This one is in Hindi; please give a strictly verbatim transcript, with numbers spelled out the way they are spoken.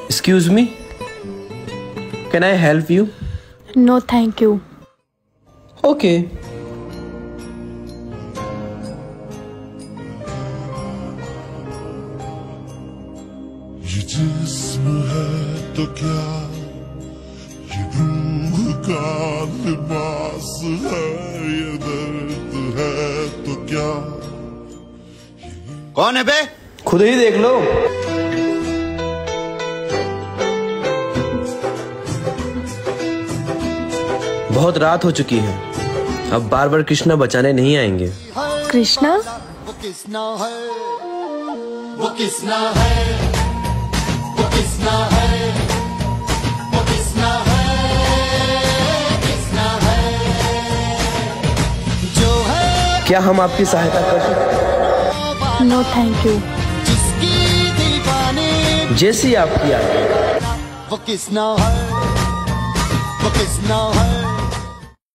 Excuse me? Can I help you? No, thank you. Okay. ये जिस्म है तो क्या, ये रूह का लिबास है, ये दर्द है तो क्या। कौन है बे? खुद ही देख लो। बहुत रात हो चुकी है, अब बार बार कृष्णा बचाने नहीं आएंगे। कृष्णा? वो किसना है, वो किसना है, वो किसना है, वो किसना है, किसना है, जो है। क्या हम आपकी सहायता कर सकते? No thank you. जिसकी दीवानी जैसी आपकी आज्ञा। वो किसना है, वो किसना है।